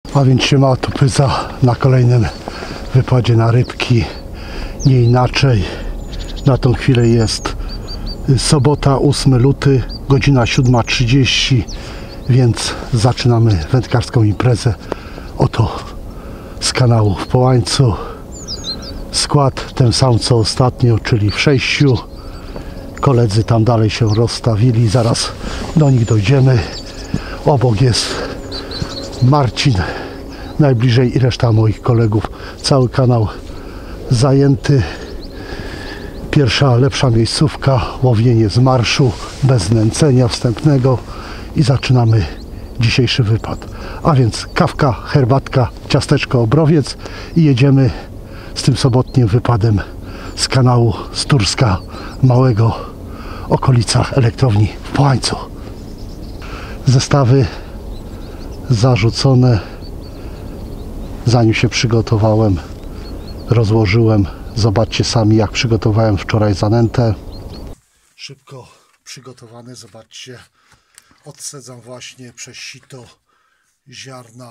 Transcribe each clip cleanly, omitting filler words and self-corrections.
A więc się ma tu Pyza na kolejnym wypadzie na rybki. Nie inaczej. Na tą chwilę jest sobota, 8 luty, godzina 7:30, więc zaczynamy wędkarską imprezę. Oto z kanału w Połańcu. Skład ten sam co ostatnio, czyli w 6. Koledzy tam dalej się rozstawili, zaraz do nich dojdziemy. Obok jest Marcin, najbliżej, i reszta moich kolegów. Cały kanał zajęty. Pierwsza, lepsza miejscówka, łowienie z marszu, bez znęcenia wstępnego i zaczynamy dzisiejszy wypad. A więc kawka, herbatka, ciasteczko, obrowiec i jedziemy z tym sobotnim wypadem z kanału z Turska Małego, okolicach elektrowni w Połańcu. Zestawy zarzucone. Zanim się przygotowałem, rozłożyłem. Zobaczcie sami, jak przygotowałem wczoraj zanętę. Szybko przygotowany, zobaczcie. Odsadzam właśnie przez sito ziarna,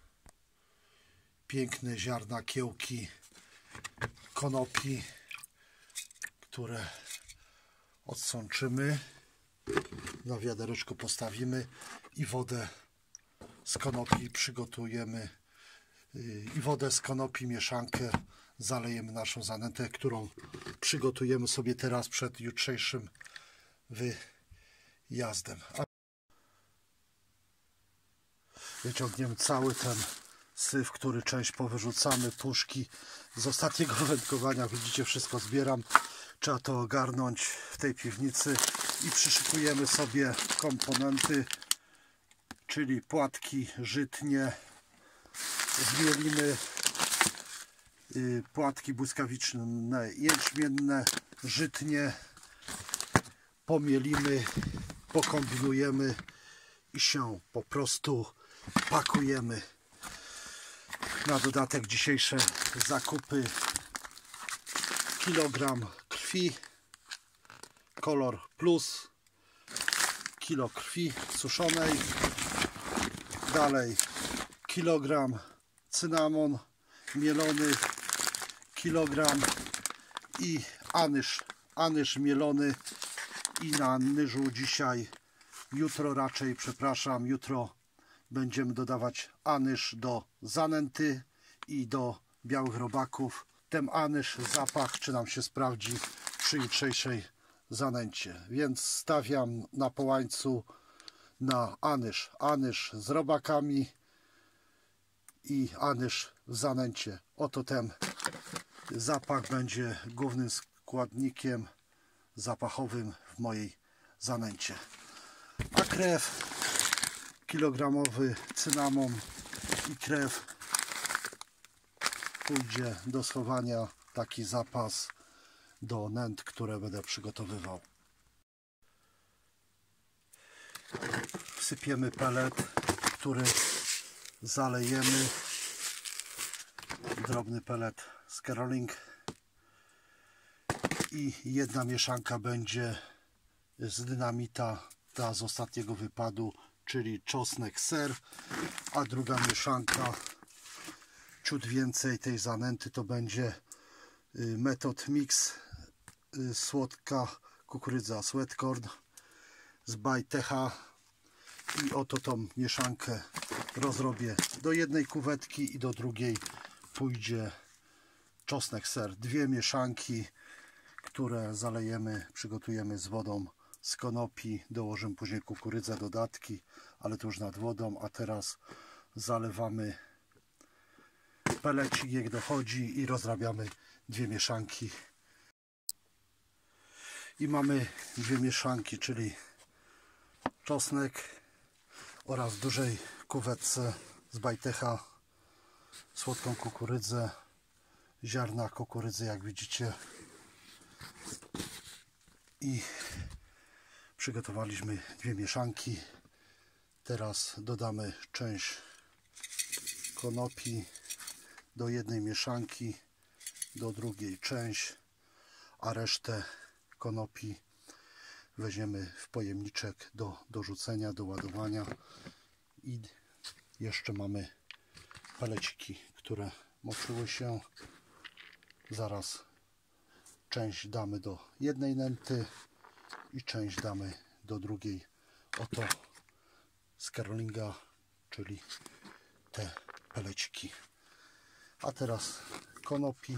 piękne ziarna kiełki konopi, które odsączymy, na wiadereczko postawimy i wodę z konopi przygotujemy, i wodę z konopi, mieszankę zalejemy naszą zanętę, którą przygotujemy sobie teraz przed jutrzejszym wyjazdem. Wyciągniemy cały ten syf, który część powyrzucamy, puszki z ostatniego wędkowania. Widzicie, wszystko zbieram. Trzeba to ogarnąć w tej piwnicy i przyszykujemy sobie komponenty, czyli płatki żytnie, mielimy, płatki błyskawiczne, jęczmienne, żytnie, pomielimy, pokombinujemy i się po prostu pakujemy. Na dodatek dzisiejsze zakupy: kilogram krwi Kolor Plus, kilo krwi suszonej, dalej kilogram cynamon mielony, kilogram i anyż mielony. I na nyżu dzisiaj, jutro raczej, przepraszam, jutro będziemy dodawać anyż do zanęty i do białych robaków. Ten anyż, zapach, czy nam się sprawdzi przy jutrzejszej zanęcie. Więc stawiam na Połańcu na anyż z robakami i anyż w zanęcie. Oto ten zapach będzie głównym składnikiem zapachowym w mojej zanęcie. A krew, kilogramowy cynamon i krew pójdzie do schowania, taki zapas do nęt, które będę przygotowywał. Wsypiemy pelet, który zalejemy. Drobny pelet z Caroling. I jedna mieszanka będzie z dynamita, ta z ostatniego wypadu, czyli czosnek, ser, a druga mieszanka, ciut więcej tej zanęty, to będzie Method Mix, słodka kukurydza Sweetcorn z Bajtecha. I oto tą mieszankę rozrobię do jednej kuwetki i do drugiej pójdzie czosnek, ser. Dwie mieszanki, które zalejemy, przygotujemy z wodą z konopi, dołożymy później kukurydzę, dodatki, ale to już nad wodą. A teraz zalewamy pelecik, jak dochodzi, i rozrabiamy dwie mieszanki. I mamy dwie mieszanki, czyli czosnek oraz w dużej kuwetce z Bajtecha słodką kukurydzę, ziarna kukurydzy, jak widzicie. I przygotowaliśmy dwie mieszanki. Teraz dodamy część konopi do jednej mieszanki, do drugiej część, a resztę konopi weźmiemy w pojemniczek do dorzucenia, do ładowania. I jeszcze mamy peleciki, które moczyły się. Zaraz część damy do jednej nęty i część damy do drugiej. Oto z Kerlinga, czyli te peleciki. A teraz konopi.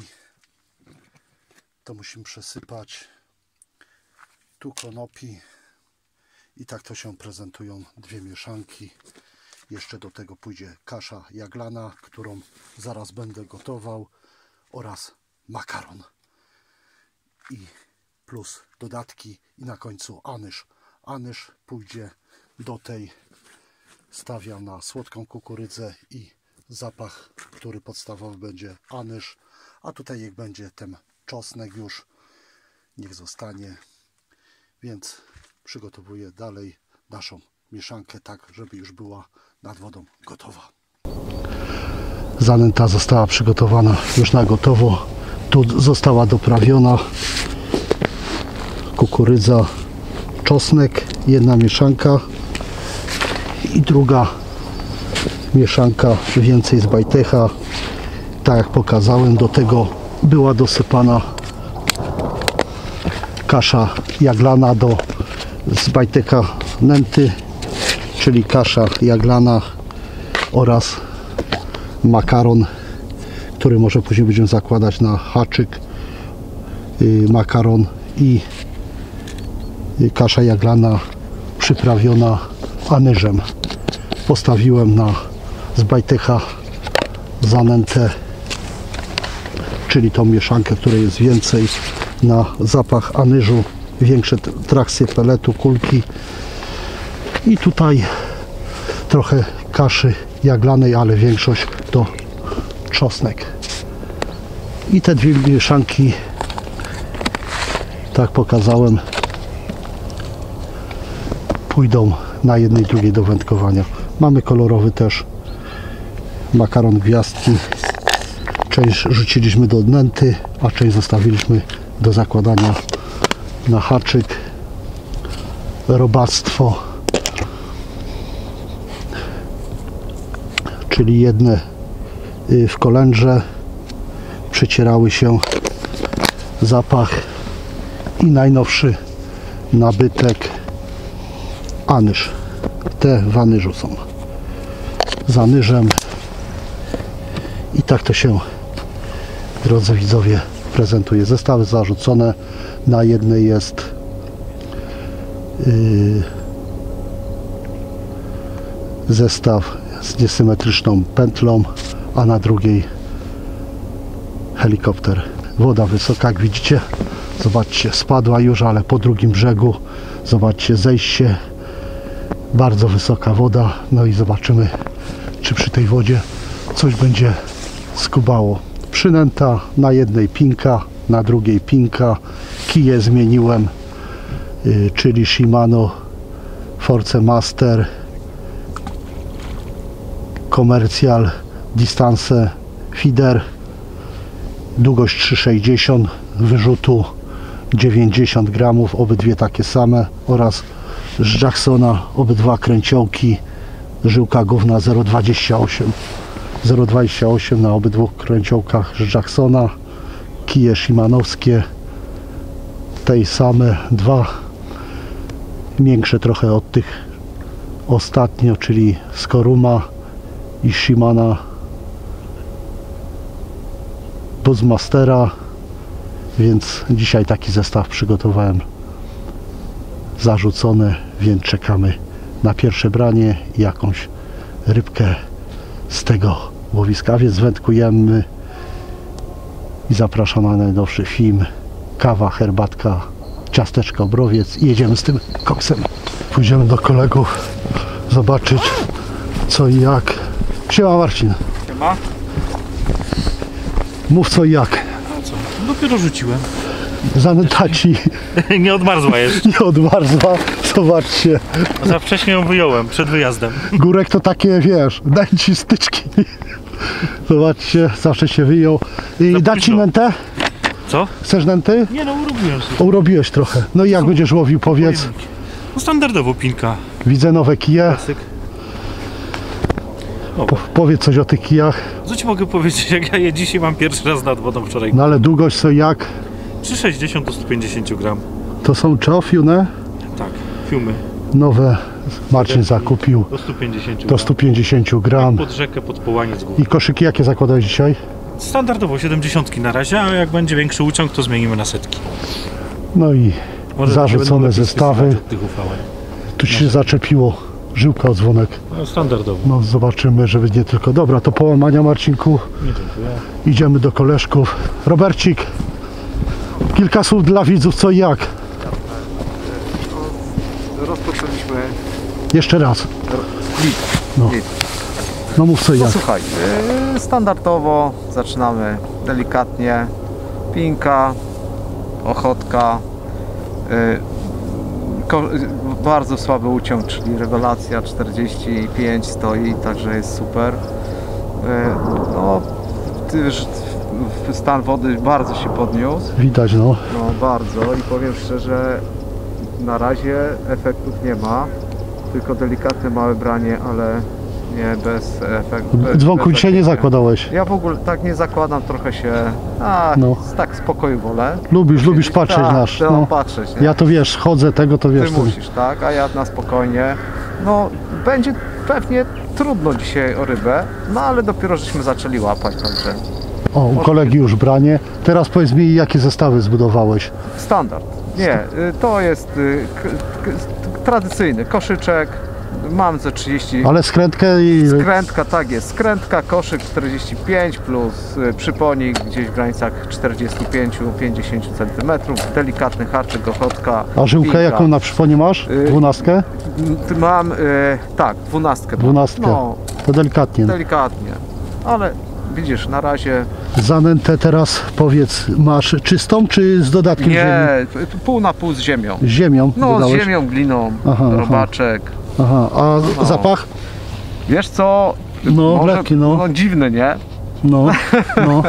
To musimy przesypać. Tu konopi. I tak to się prezentują dwie mieszanki. Jeszcze do tego pójdzie kasza jaglana, którą zaraz będę gotował, oraz makaron. I plus dodatki i na końcu anyż. Anyż pójdzie do tej, stawiam na słodką kukurydzę i zapach, który podstawowy będzie anyż, a tutaj jak będzie ten czosnek już, niech zostanie. Więc przygotowuję dalej naszą mieszankę tak, żeby już była nad wodą gotowa. Zanęta została przygotowana już na gotowo. Tu została doprawiona kukurydza, czosnek, jedna mieszanka i druga mieszanka więcej z bajtecha. Tak jak pokazałem, do tego była dosypana kasza jaglana z bajteka nęty, czyli kasza jaglana oraz makaron, który może później będziemy zakładać na haczyk. Makaron i kasza jaglana przyprawiona anyżem. Postawiłem z bajtecha zanętę, czyli tą mieszankę, której jest więcej, na zapach anyżu, większe trakcje peletu, kulki. I tutaj trochę kaszy jaglanej, ale większość to czosnek. I te dwie mieszanki, tak pokazałem, pójdą na jednej i drugiej do wędkowania. Mamy kolorowy też makaron gwiazdki. Część rzuciliśmy do nęty, a część zostawiliśmy do zakładania na haczyk. Robactwo, czyli jedne w kolędrze, przecierały się, zapach i najnowszy nabytek anyż. Te w anyżu są, z anyżem. I tak to się, drodzy widzowie, prezentuje. Zestawy zarzucone. Na jednej jest zestaw z niesymetryczną pętlą, a na drugiej helikopter. Woda wysoka, jak widzicie. Zobaczcie, spadła już, ale po drugim brzegu, zobaczcie, zejście. Bardzo wysoka woda. No i zobaczymy, czy przy tej wodzie coś będzie skubało. Przynęta na jednej pinka, na drugiej pinka. Kije zmieniłem, czyli Shimano Force Master Commercial Distance Feeder, długość 3,60, wyrzutu 90 gramów, obydwie takie same, oraz z Jacksona obydwa kręciołki, żyłka główna 0,28 na obydwu kręciołkach z Jacksona. Kije shimanowskie, tej same, dwa większe trochę od tych ostatnio, czyli Skoruma i Shimana Buzzmastera, więc dzisiaj taki zestaw przygotowałem, zarzucony, więc czekamy na pierwsze branie i jakąś rybkę z tego łowiska, więc wędkujemy i zapraszam na najnowszy film. Kawa, herbatka, ciasteczko, browiec i jedziemy z tym koksem. Pójdziemy do kolegów zobaczyć co i jak. Siema Marcin. Siema. Mów co i jak. No co? Dopiero rzuciłem. Zanęta ci Nie odmarzła jeszcze. nie odmarzła. Zobaczcie. Za wcześnie ją wyjąłem przed wyjazdem. Górek to takie, wiesz, daj ci styczki. Zobaczcie, zawsze się wyjął. I da ci nętę? Co? Chcesz nęty? Nie no, urobiłem sobie. Urobiłeś trochę. No i jak będziesz łowił, powiedz. No standardowo pinka. Widzę nowe kije. Klasyk. Powiedz coś o tych kijach. Co ci mogę powiedzieć, jak ja je dzisiaj mam pierwszy raz nad wodą wczoraj. No ale długość co jak? 3,60 do 150 gram. To są czofiune? Tak, fiumy. Nowe Marcin zakupił Do 150 do gram. 150 gram. Pod rzekę, pod połaniec góry. I koszyki jakie zakładałeś dzisiaj? Standardowo 70 na razie, a jak będzie większy uciąg, to zmienimy na setki. No i Może zarzucone lepiej zestawy. spisywać od tych ufałem. Tu ci się zaczepiło żyłka o dzwonek. No standardowo. No zobaczymy, żeby nie tylko. Dobra, to połamania Marcinku. Nie dziękuję. Idziemy do koleżków. Robercik, kilka słów dla widzów, co i jak. Rozpoczęliśmy Jeszcze raz. No. Lit. No mów co i No jak. słuchaj, standardowo zaczynamy delikatnie. Pinka, ochotka, bardzo słaby uciąg, czyli rewelacja 45 stoi, także jest super. No, stan wody bardzo się podniósł, Widać, no. no bardzo, i powiem szczerze, na razie efektów nie ma, tylko delikatne małe branie, ale nie bez efektu. Dzwonku dzisiaj nie zakładałeś. Ja w ogóle tak nie zakładam, trochę się, No. tak spokoju wolę. Lubisz patrzeć tak, nasz. No. No. Patrzeć, nie? Ja to wiesz, chodzę tego, to wiesz. Ty To... musisz, tak? A ja na spokojnie. No, będzie pewnie trudno dzisiaj o rybę, no ale dopiero żeśmy zaczęli łapać, także O, u kolegi już branie. Teraz powiedz mi, jakie zestawy zbudowałeś. standard. Nie, to jest tradycyjny koszyczek, mam ze 30. Ale skrętkę i... Skrętka, tak jest. Skrętka, koszyk 45 plus przyponik gdzieś w granicach 45-50 cm. Delikatny haczyk, ochotka. A żyłkę pinka. jaką na przyponie masz? 12? Mam, tak, 12. mam. 12. No, To delikatnie. delikatnie. Ale widzisz, na razie Zanętę teraz powiedz, masz czystą czy z dodatkiem ziemi? nie, pół na pół z ziemią. Z ziemią No, dodałeś? z ziemią, gliną, Aha, aha. robaczek. Aha, a zapach? Wiesz co? No, lekki, no. No dziwny, nie? No, no.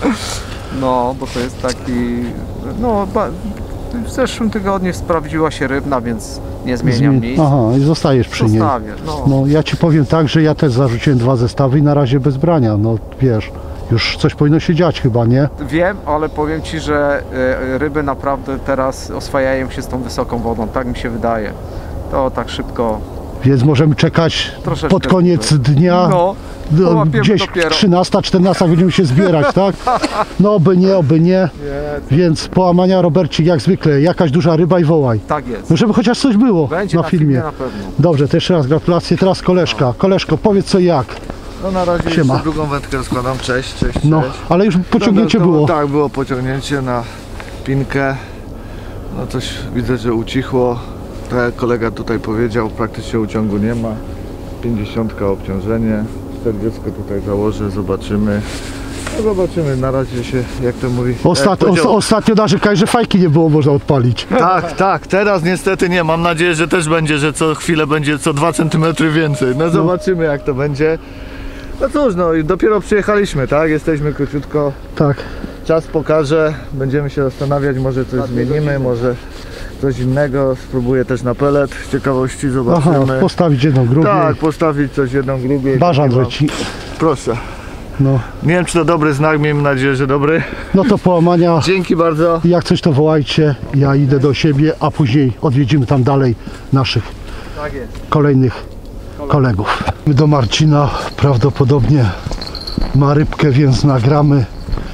No, bo to jest taki, no, w zeszłym tygodniu sprawdziła się rybna, więc nie zmieniam nic. Aha, i zostajesz przy niej. Zostawię, no. No, ja ci powiem tak, że ja też zarzuciłem 2 zestawy i na razie bez brania. No, wiesz, już coś powinno się dziać chyba, nie? Wiem, ale powiem Ci, że ryby naprawdę teraz oswajają się z tą wysoką wodą, tak mi się wydaje. To tak szybko, Więc możemy czekać troszeczkę. pod koniec dnia. No, połapiemy Gdzieś dopiero. 13, 14 będziemy się zbierać, tak? No oby nie, oby nie. Więc połamania, Robercik, jak zwykle, jakaś duża ryba i wołaj. Tak jest. No żeby chociaż coś było Będzie na filmie. na pewno. Dobrze, to jeszcze raz gratulacje. Teraz koleżka. Koleżko, powiedz co i jak. No na razie Siema. jeszcze drugą wędkę rozkładam. Cześć, cześć, cześć. No, ale już pociągnięcie było. Tak, było pociągnięcie na pinkę. No coś widzę, że ucichło. Tak jak kolega tutaj powiedział, praktycznie uciągu nie ma. 50 obciążenie, 40 tutaj założę, zobaczymy. No zobaczymy, na razie się, jak to mówi... Ostatnio narzekaj, że fajki nie było można odpalić. Tak, tak, teraz niestety nie. Mam nadzieję, że też będzie, że co chwilę będzie co 2 cm więcej. No zobaczymy jak to będzie. No cóż, no i dopiero przyjechaliśmy, tak? Jesteśmy króciutko. Tak. Czas pokaże, będziemy się zastanawiać, może coś zmienimy, może coś innego. Spróbuję też na pelet, z ciekawości Aha, zobaczymy. postawić jedną grubiej. Tak, postawić coś jedną grubiej. Bażan Taki mam- leci. Proszę. No. Nie wiem czy to dobry znak, miejmy nadzieję, że dobry. No to połamania. Dzięki bardzo. Jak coś to wołajcie, ja idę do siebie, a później odwiedzimy tam dalej naszych Tak jest. kolejnych kolegów. Do Marcina prawdopodobnie ma rybkę, więc nagramy,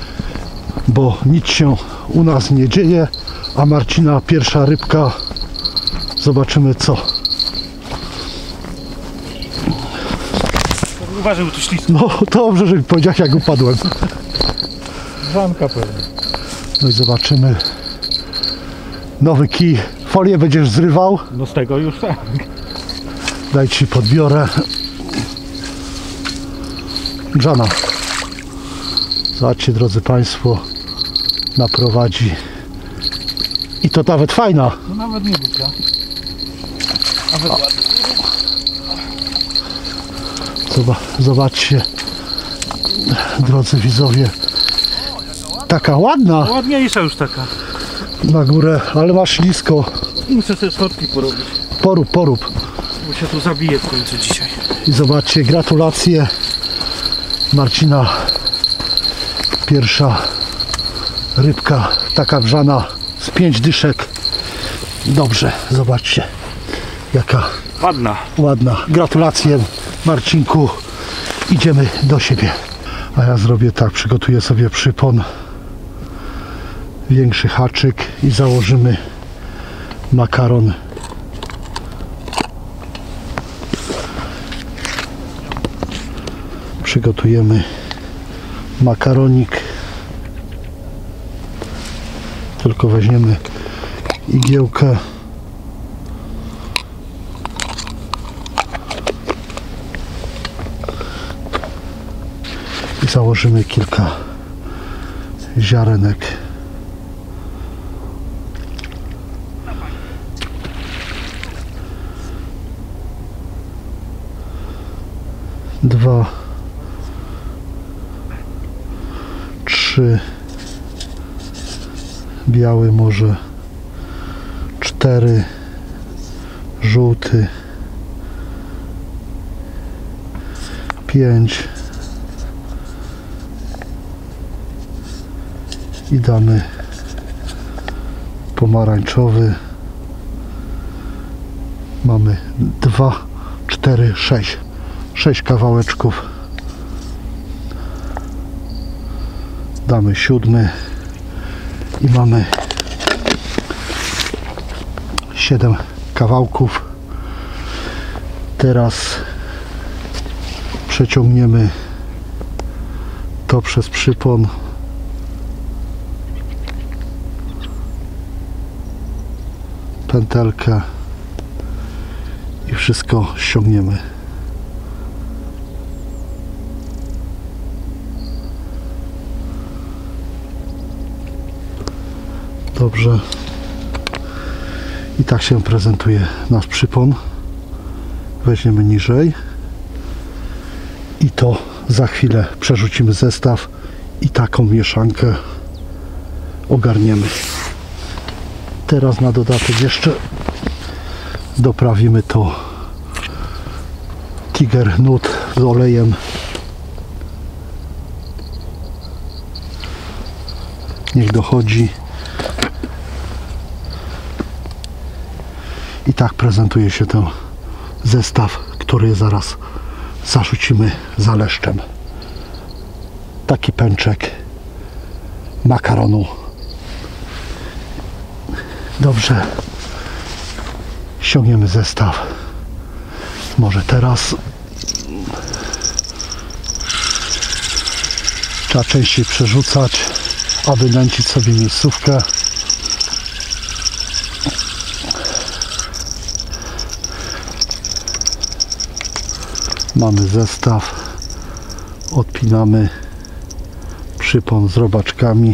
bo nic się u nas nie dzieje, a Marcina pierwsza rybka, zobaczymy co. Uważaj, bo tu ślisko. No dobrze, że mi powiedziałeś jak upadłem. Żanka pewnie. No i zobaczymy. Nowy kij. Folię będziesz zrywał. No z tego już tak. Daj ci podbiorę. Grzana. Zobaczcie, drodzy Państwo, naprowadzi. I to nawet fajna. No nawet nie głupia. Nawet ładnie. Zobaczcie, drodzy widzowie. Taka ładna Ładniejsza już taka. na górę, ale ma ślisko. Muszę sobie schodki porobić. Porób. Bo się tu zabije w końcu dzisiaj. I zobaczcie, gratulacje Marcina pierwsza rybka, taka wrzana z 5 dyszek. Dobrze, zobaczcie jaka Ładna. ładna. Gratulacje Marcinku. Idziemy do siebie. A ja zrobię tak, przygotuję sobie przypon, większy haczyk i założymy makaron. Przygotujemy makaronik. Tylko weźmiemy igiełkę. I założymy kilka ziarenek. Dwa, 3, biały może 4, żółty 5 i damy pomarańczowy. Mamy 2, 4, 6 kawałeczków. Damy 7 i mamy 7 kawałków. Teraz przeciągniemy to przez przypon. Pętelkę i wszystko ściągniemy. Dobrze. I tak się prezentuje nasz przypon. Weźmiemy niżej i to za chwilę przerzucimy zestaw i taką mieszankę ogarniemy. Teraz na dodatek jeszcze doprawimy to Tiger Nut z olejem. Niech dochodzi. I tak prezentuje się ten zestaw, który zaraz zarzucimy zaleszczem. Taki pęczek makaronu. Dobrze. Ściągniemy zestaw. Może teraz trzeba częściej przerzucać, aby nęcić sobie miejscówkę. Mamy zestaw, odpinamy przypon z robaczkami,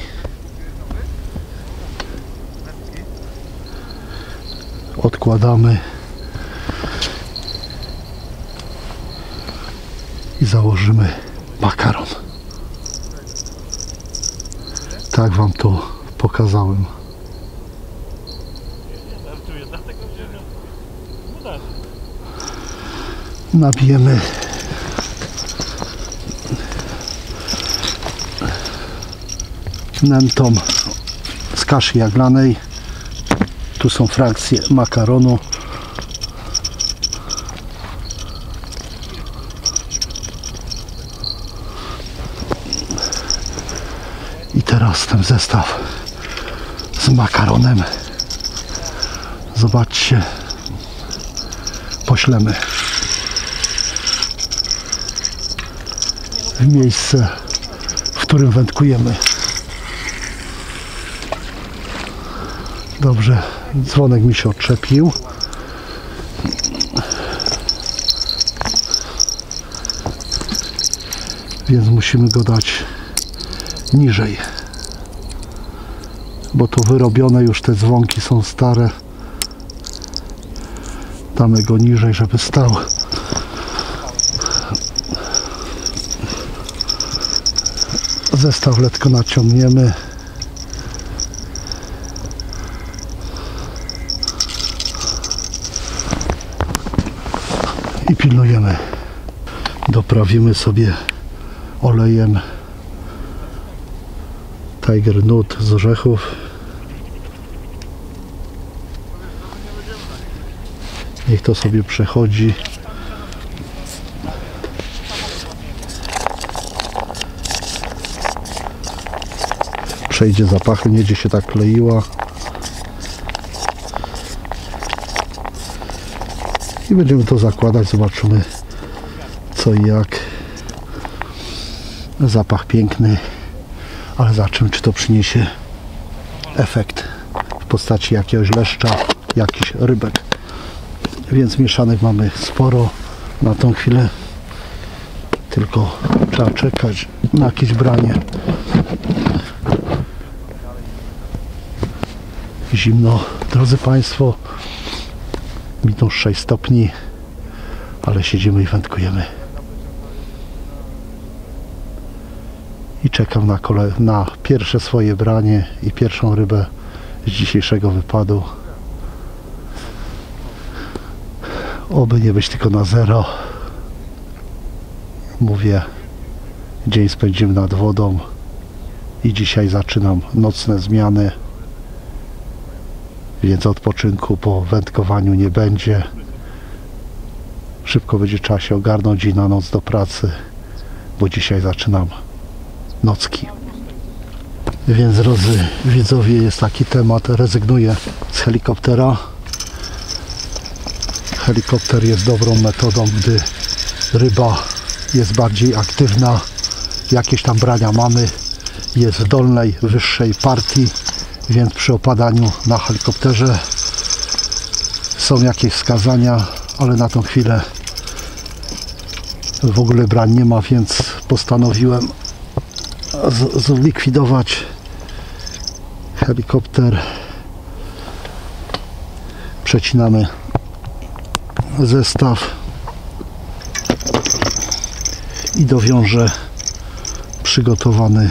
odkładamy i założymy makaron. Tak wam to pokazałem. Nabijemy nętą z kaszy jaglanej. Tu są frakcje makaronu. I teraz ten zestaw z makaronem. Zobaczcie. Poślemy w miejsce, w którym wędkujemy. Dobrze, dzwonek mi się odczepił. Więc musimy go dać niżej. Bo to wyrobione już, te dzwonki są stare. Damy go niżej, żeby stał. Zestaw lekko naciągniemy. I pilnujemy. Doprawimy sobie olejem Tiger Nut z orzechów. Niech to sobie przechodzi. Przejdzie zapachy, nie będzie się tak kleiła. I będziemy to zakładać, zobaczymy co i jak. Zapach piękny, ale zobaczymy, czy to przyniesie efekt w postaci jakiegoś leszcza, jakiś rybek. Więc mieszanek mamy sporo na tą chwilę, tylko trzeba czekać na jakieś branie. Zimno, drodzy Państwo, minus 6 stopni, ale siedzimy i wędkujemy. I czekam na pierwsze swoje branie i pierwszą rybę z dzisiejszego wypadu. Oby nie być tylko na zero. Mówię, dzień spędzimy nad wodą i dzisiaj zaczynam nocne zmiany, więc odpoczynku po wędkowaniu nie będzie. Szybko będzie trzeba się ogarnąć i na noc do pracy, bo dzisiaj zaczynam nocki. Więc drodzy widzowie, jest taki temat, rezygnuję z helikoptera. Helikopter jest dobrą metodą, gdy ryba jest bardziej aktywna, jakieś tam brania mamy, jest w dolnej, wyższej partii, więc przy opadaniu na helikopterze są jakieś wskazania, ale na tą chwilę w ogóle brań nie ma, więc postanowiłem zlikwidować helikopter. Przecinamy zestaw i dowiążę przygotowany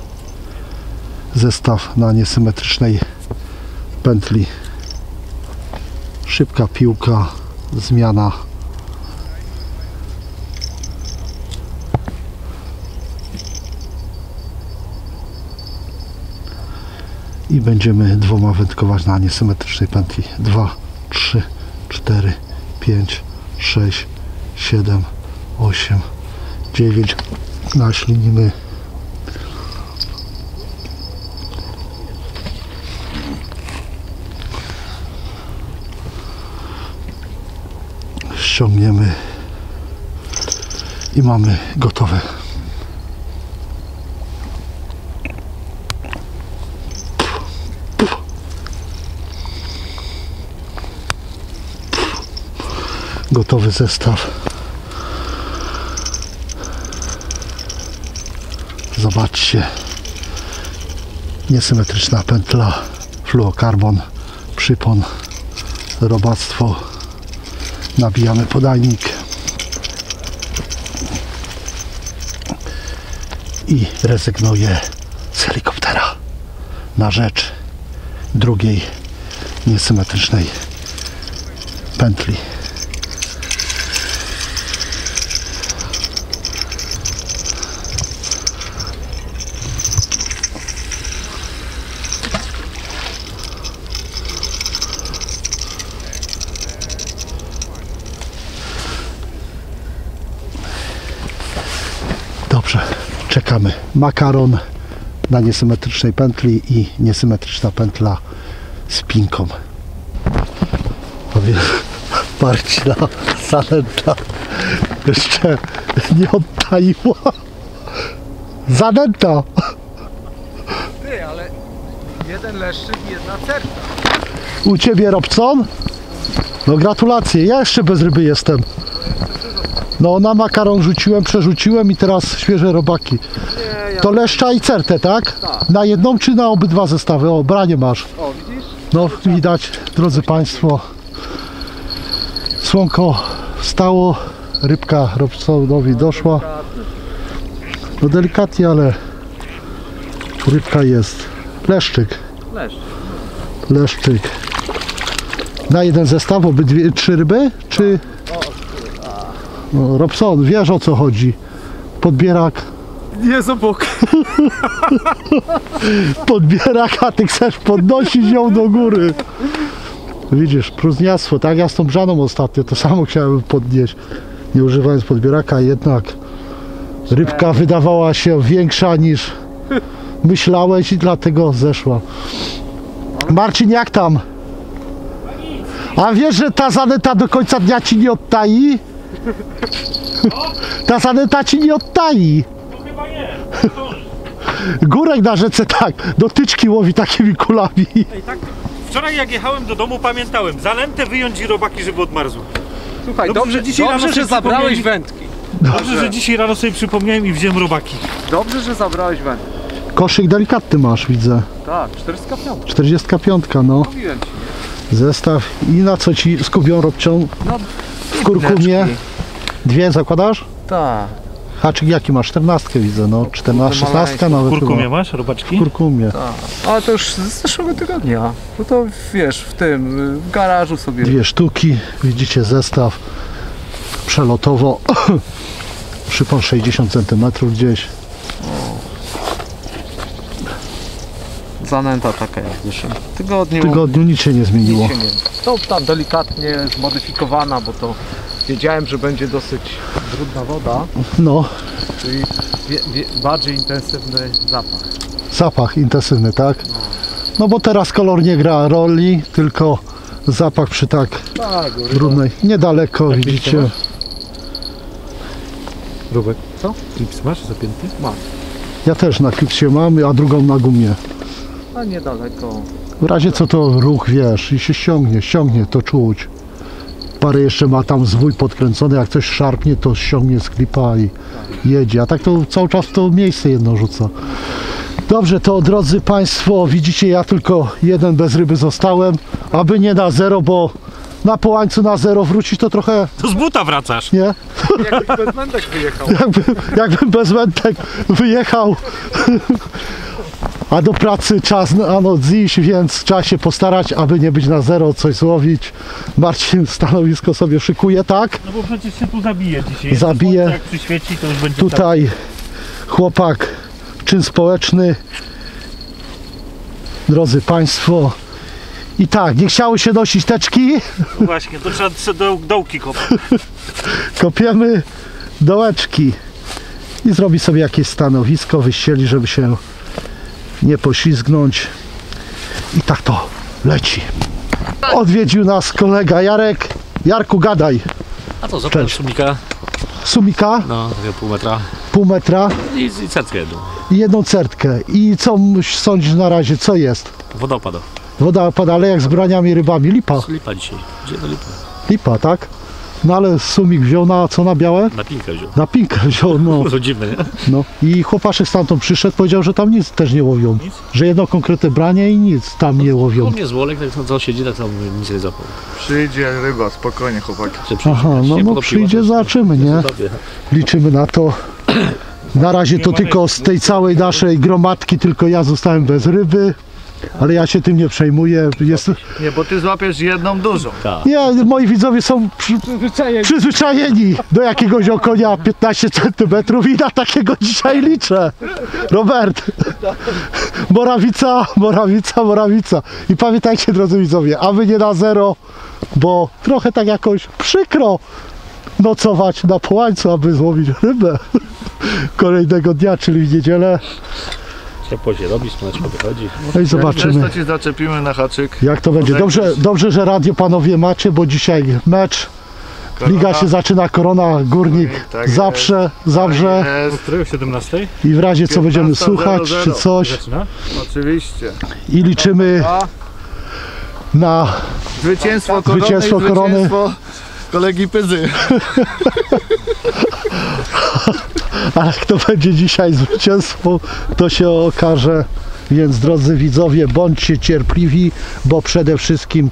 zestaw na niesymetrycznej pętli. Szybka piłka, zmiana. I będziemy dwoma wędkować na niesymetrycznej pętli. 2, 3, 4, 5, 6, 7, 8, 9. Naślinimy. Ściągniemy i mamy gotowe. Gotowy zestaw. Zobaczcie, niesymetryczna pętla, fluokarbon, przypon, robactwo. Nabijamy podajnik i rezygnuję z helikoptera na rzecz drugiej niesymetrycznej pętli. Dobrze, czekamy. Makaron na niesymetrycznej pętli i niesymetryczna pętla z pinką. Powiem, Marcina zanęta jeszcze nie odtaiła. Zanęta! Ty, ale jeden leszczyk i jedna cerka. U Ciebie, Robson? No gratulacje, ja jeszcze bez ryby jestem. No na makaron rzuciłem, przerzuciłem i teraz świeże robaki. To leszcza i certę, tak? Tak. Na jedną czy na obydwa zestawy? O, branie masz. O, widzisz? No widać, drodzy Państwo, słonko wstało, rybka Robsonowi doszła. No delikatnie, ale rybka jest. Leszczyk. Leszczyk. Na jeden zestaw obydwie, 3 ryby? Czy... No, Robson, wiesz o co chodzi. Podbierak Jest obok. Podbierak, a ty chcesz podnosić ją do góry. Widzisz, próżniactwo, tak? Ja z tą Brzaną ostatnio to samo chciałem podnieść, nie używając podbieraka, jednak rybka wydawała się większa niż myślałeś i dlatego zeszła. Marcin, jak tam? A wiesz, że ta zanęta do końca dnia ci nie odtai? Ta zanęta ci nie odtai. To chyba nie. Górek na rzece tak, dotyczki łowi takimi kulami. Ej, tak, wczoraj jak jechałem do domu, pamiętałem, zanętę wyjąć i robaki, żeby odmarzły. Słuchaj, Dobrze, dobrze, że dzisiaj dobrze rano że sobie zabrałeś przypomnieli. wędki. Dobrze, że dzisiaj rano sobie przypomniałem i wziąłem robaki. Dobrze, że zabrałeś wędki. Koszyk delikatny masz, widzę. Tak, 405. 45, no. Mówiłem ci, nie? Zestaw. I na co ci skubią robcią? No, W kurkumie. Dwie zakładasz? tak. Haczyk jaki masz? 14 widzę, no. 14, 16 nawet W kurkumie chyba. masz robaczki? W kurkumie. Ale to już z zeszłego tygodnia. No to wiesz, w garażu sobie. Dwie sztuki. Widzicie zestaw. Przelotowo. Przypon 60 cm gdzieś. Zanęta taka jak w zeszłym tygodniu. W tygodniu nic się nie zmieniło. Nic się nie- To tam delikatnie zmodyfikowana, bo to wiedziałem, że będzie dosyć brudna woda, No. czyli bardziej intensywny zapach. Zapach intensywny, tak? No bo teraz kolor nie gra roli, tylko zapach przy tak Tak, brudnej. Niedaleko widzicie. masz? Rubek. Co? Klips masz zapięty? mam. Ja też na klipsie mam, a drugą na gumie. A niedaleko. W razie co to ruch, wiesz, i się ściągnie, to czuć. Parę jeszcze ma tam zwój podkręcony, jak coś szarpnie, to ściągnie z klipa i jedzie. A tak to cały czas w to miejsce jedno rzuca. Dobrze, to drodzy Państwo, widzicie, ja tylko jeden bez ryby zostałem, aby nie na zero, bo na połańcu na zero wrócić to trochę, To z buta wracasz. nie? Jakbyś bez wędek wyjechał. Jakbym bez wędek wyjechał, a do pracy czas na noc iść, więc trzeba się postarać, aby nie być na zero, coś złowić. Marcin stanowisko sobie szykuje, tak? No bo przecież się tu zabije dzisiaj. Zabije. Jak przyświeci, to już będzie Tutaj chłopak, czyn społeczny, drodzy Państwo. I tak, nie chciało się nosić teczki, tak. Właśnie, to trzeba dołki kopać. kopiemy dołeczki i zrobi sobie jakieś stanowisko, wyścieli, żeby się nie poślizgnąć. I tak to leci. Odwiedził nas kolega Jarek. Jarku, gadaj. A to złapałem Cześć. szumika, Sumika, no takiego pół metra pół metra i certkę jedną. i jedną certkę. I co sądzisz na razie, co jest? Wodopada. Woda pada, ale jak z braniami, rybami, lipa. Lipa dzisiaj. Gdzie do lipa? Lipa, tak? No ale sumik wziął na co, na białe? Na pinkę wziął. Na pinkę wziął, no. To dziwne, nie? No i chłopaszek stamtąd przyszedł, powiedział, że tam nic też nie łowią. Że jedno konkretne branie i nic tam nie łowią. U mnie z Wolek, tak co siedzi, tak tam nic nie zapał. Przyjdzie ryba, spokojnie chłopaki. Aha, no przyjdzie, zobaczymy, nie? Liczymy na to. Na razie to tylko z tej całej naszej gromadki tylko ja zostałem bez ryby. Ale ja się tym nie przejmuję. Jest... Nie, bo ty złapiesz jedną dużą. Nie, moi widzowie są przyzwyczajeni do jakiegoś okonia 15 cm i na takiego dzisiaj liczę. Robert, Morawica. I pamiętajcie, drodzy widzowie, aby nie na zero, bo trochę tak jakoś przykro nocować na połańcu, aby złowić rybę kolejnego dnia, czyli w niedzielę. Ciepło się robi, słoneczko wychodzi. No i zobaczymy, To ci zaczepimy na haczyk. jak to będzie. Dobrze, że radio panowie macie, bo dzisiaj mecz. Liga się zaczyna, Korona, Górnik Tak zawsze. O której? O 17? I w razie co będziemy 15:00. słuchać czy coś Zaczyna? Oczywiście. i liczymy na Zwycięstwo Korony Zwycięstwo i Korony. zwycięstwo kolegi Pyzy. a kto będzie dzisiaj zwycięstwo, to się okaże. Więc drodzy widzowie, bądźcie cierpliwi, bo przede wszystkim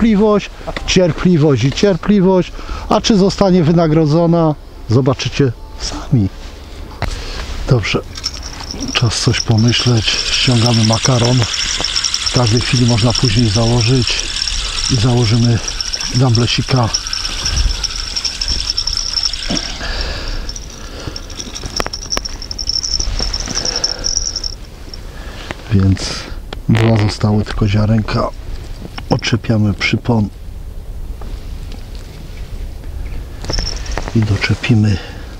cierpliwość, a czy zostanie wynagrodzona, zobaczycie sami. Dobrze, czas coś pomyśleć, ściągamy makaron, w każdej chwili można później założyć i założymy gamblesika. Więc dwa zostały tylko ziarenka. Odczepiamy przypon i doczepimy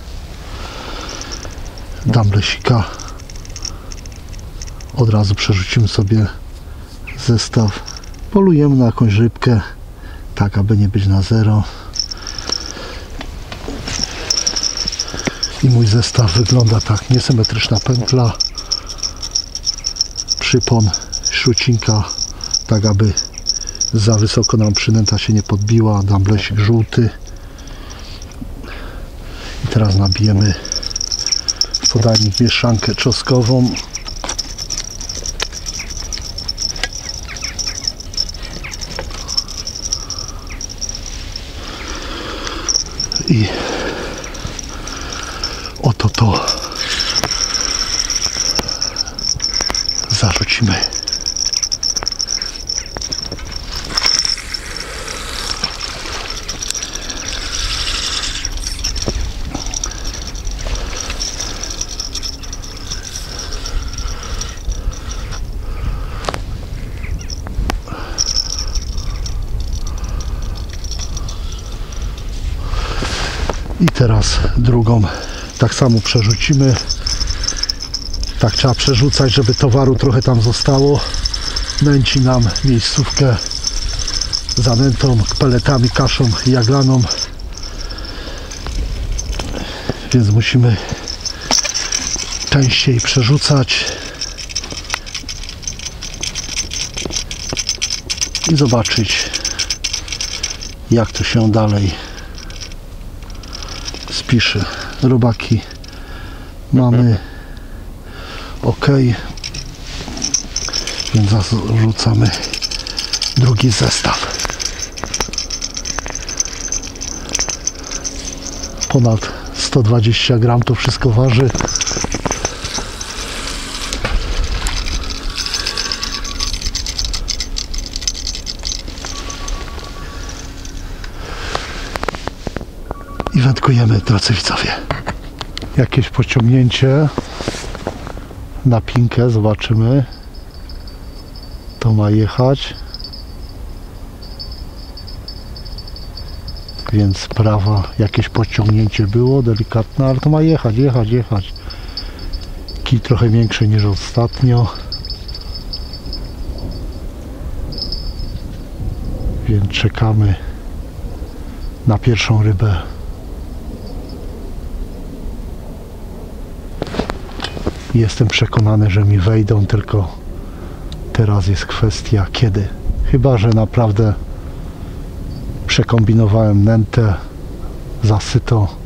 damlesika. Od razu przerzucimy sobie zestaw. Polujemy na jakąś rybkę, tak aby nie być na zero. I mój zestaw wygląda tak: niesymetryczna pętla, przypon, śrucinka, tak aby za wysoko nam przynęta się nie podbiła, damlesik żółty. I teraz nabijemy w podajnik mieszankę czosnkową. I oto to zarzucimy. I teraz drugą tak samo przerzucimy. Tak trzeba przerzucać, żeby towaru trochę tam zostało. Nęci nam miejscówkę zanętą, peletami, kaszą jaglaną. Więc musimy częściej przerzucać. I zobaczyć, jak to się dalej spisze. Robaki mamy ok, więc zarzucamy drugi zestaw. Ponad 120 gram to wszystko waży. I wędkujemy, drodzy widzowie. Jakieś pociągnięcie na pinkę, zobaczymy. To ma jechać. Więc prawa jakieś pociągnięcie było, delikatne, ale to ma jechać. Kij trochę większy niż ostatnio. Więc czekamy na pierwszą rybę. Jestem przekonany, że mi wejdą, tylko teraz jest kwestia kiedy. Chyba że naprawdę przekombinowałem nętę, zasyto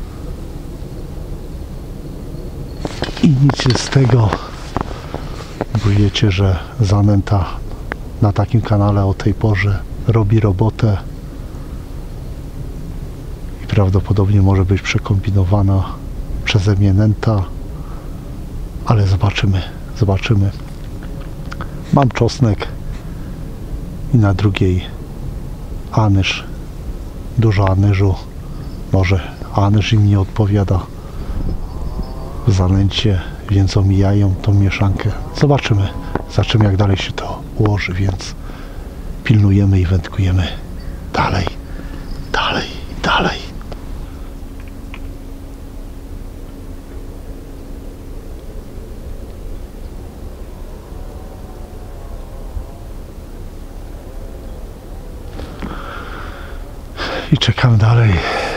i nic z tego, bo wiecie, że zanęta na takim kanale o tej porze robi robotę i prawdopodobnie może być przekombinowana przeze mnie nęta. Ale zobaczymy. Mam czosnek i na drugiej anyż. Dużo anyżu. Może anyż im nie odpowiada w zanęcie, więc omijają tą mieszankę. Zobaczymy, jak dalej się to ułoży, więc pilnujemy i wędkujemy dalej. I czekam dalej.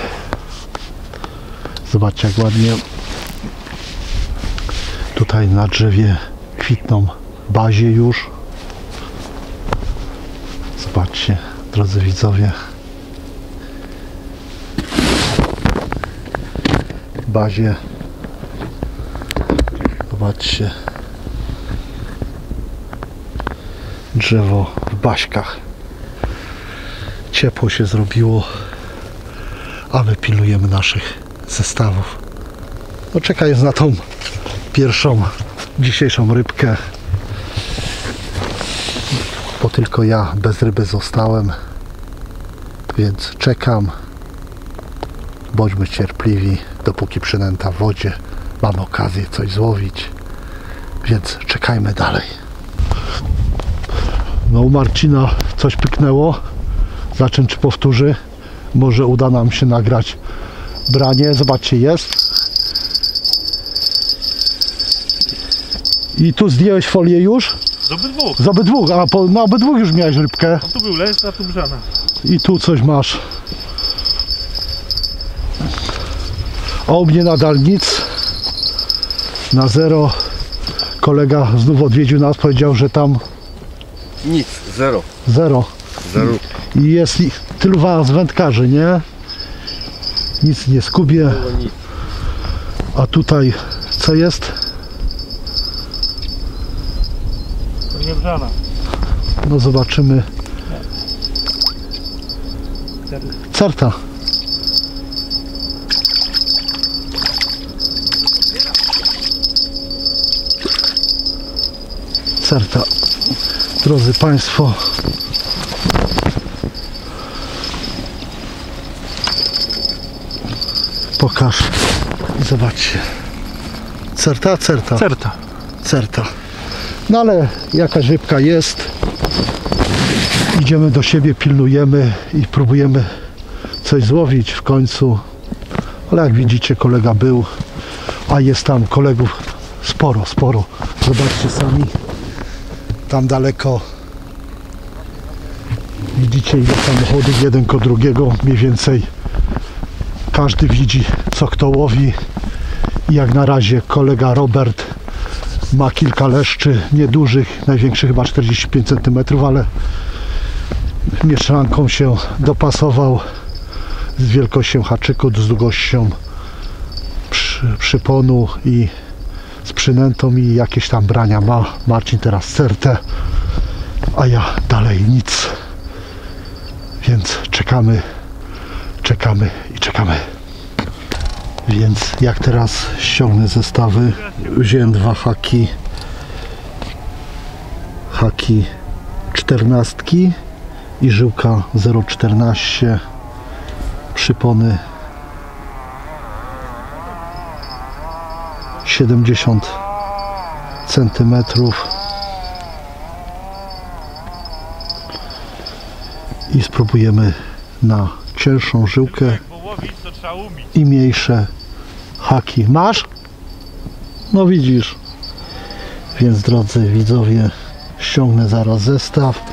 Zobaczcie, jak ładnie tutaj na drzewie kwitną bazie już. Zobaczcie, drodzy widzowie. Bazie. Zobaczcie. Drzewo w baśkach. Ciepło się zrobiło, a my pilnujemy naszych zestawów. No, czekając na tą pierwszą dzisiejszą rybkę, bo tylko ja bez ryby zostałem, więc czekam. Bądźmy cierpliwi, dopóki przynęta w wodzie, mamy okazję coś złowić, więc czekajmy dalej. No u Marcina coś pyknęło. Zobaczymy, czy powtórzy. Może uda nam się nagrać branie. Zobaczcie, jest. I tu zdjąłeś folię już? Z obydwu. Z obydwu, a na obydwu już miałeś rybkę. Tu był les, a tu brzana. I tu coś masz. A u mnie nadal nic. Na zero. Kolega znów odwiedził nas, powiedział, że tam Nic, zero. zero. Zero. I jest tylu was wędkarzy, nie? Nic nie skubię. Nic. A tutaj co jest? To nie brzana. No zobaczymy. Certa. Certa. Drodzy Państwo, pokaż i zobaczcie. Certa, certa. Certa. Certa. No ale jakaś rybka jest. Idziemy do siebie, pilnujemy i próbujemy coś złowić w końcu. Ale jak widzicie, kolega był, a jest tam kolegów sporo, sporo. Zobaczcie sami. Tam daleko. Widzicie, ile samochodów, jeden koło drugiego, mniej więcej. Każdy widzi, co kto łowi. I jak na razie kolega Robert ma kilka leszczy, niedużych, największy chyba 45 cm, ale mieszanką się dopasował z wielkością haczyku, z długością przyponu i z przynętą i jakieś tam brania ma. Marcin teraz certę, a ja dalej nic. Więc czekamy, czekamy i czekamy. Więc jak teraz ściągnę zestawy, wziąłem dwa haki 14 i żyłka 0,14, przypony 70 cm i spróbujemy na cięższą żyłkę i mniejsze haki. Masz? No widzisz. Więc drodzy widzowie, ściągnę zaraz zestaw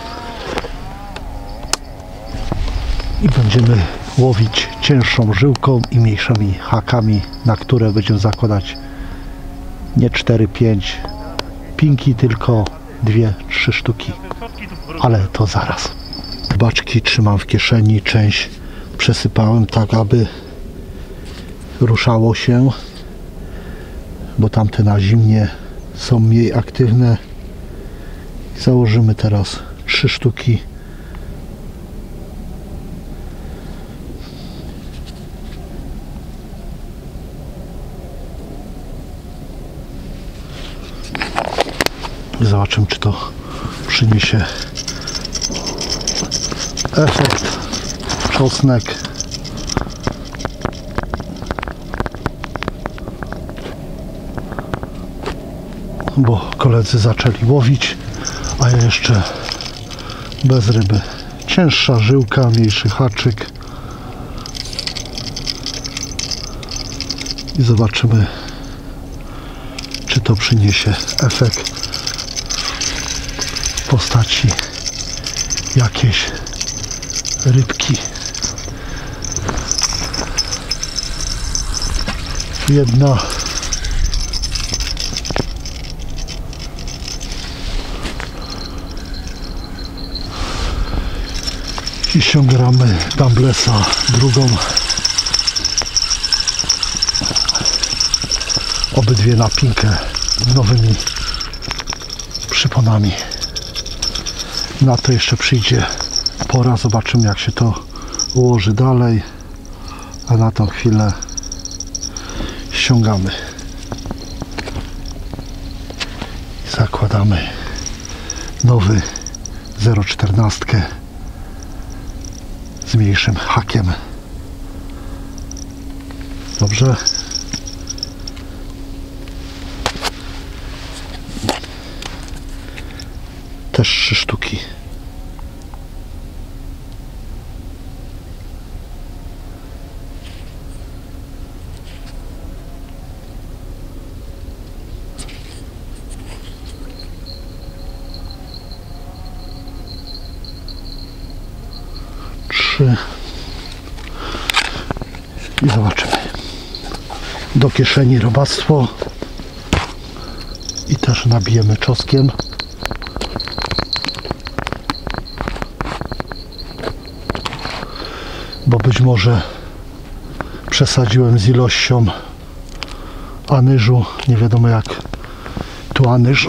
i będziemy łowić cięższą żyłką i mniejszymi hakami, na które będziemy zakładać nie 4-5 pinki, tylko 2-3 sztuki. Ale to zaraz. Baczki trzymam w kieszeni, część przesypałem tak, aby ruszało się, bo tamte na zimnie są mniej aktywne. Założymy teraz 3 sztuki. I zobaczymy, czy to przyniesie efekt. Czosnek. Bo koledzy zaczęli łowić, a ja jeszcze bez ryby. Cięższa żyłka, mniejszy haczyk. I zobaczymy, czy to przyniesie efekt w postaci jakiejś rybki. Jedna i ściągamy Damblesa drugą. Obydwie na pinkę z nowymi przyponami. Na to jeszcze przyjdzie pora, zobaczymy, jak się to ułoży dalej, a na tą chwilę ściągamy i zakładamy nowy 0,14 z mniejszym hakiem. Dobrze. Też 3 sztuki. I zobaczymy. Do kieszeni robactwo. I też nabijemy czosnkiem. Bo być może przesadziłem z ilością anyżu. Nie wiadomo jak tu anyż,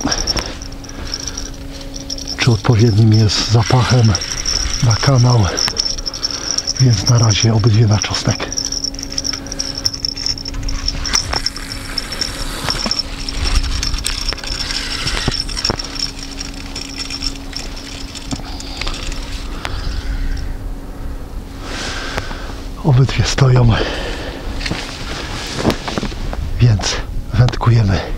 czy odpowiednim jest zapachem na kanał. Więc na razie obydwie na czosnek. Obydwie stoją, więc wędkujemy.